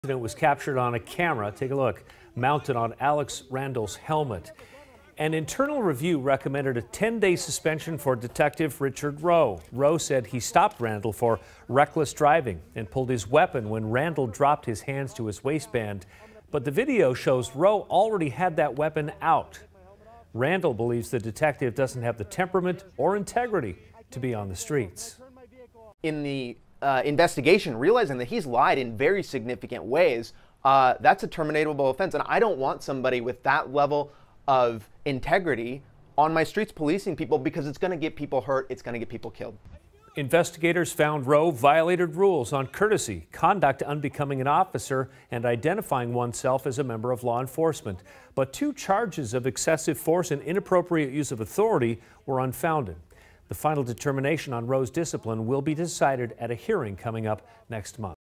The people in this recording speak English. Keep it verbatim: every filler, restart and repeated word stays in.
It was captured on a camera, take a look, mounted on Alex Randall's helmet. An internal review recommended a ten-day suspension for Detective Richard Rowe. Rowe said he stopped Randall for reckless driving and pulled his weapon when Randall dropped his hands to his waistband. But the video shows Rowe already had that weapon out. Randall believes the detective doesn't have the temperament or integrity to be on the streets. In the uh, investigation, realizing that he's lied in very significant ways, uh, that's a terminatable offense. And I don't want somebody with that level of integrity on my streets policing people, because it's going to get people hurt, it's going to get people killed. Investigators found Rowe violated rules on courtesy, conduct unbecoming an officer, and identifying oneself as a member of law enforcement. But two charges of excessive force and inappropriate use of authority were unfounded. The final determination on Rowe's discipline will be decided at a hearing coming up next month.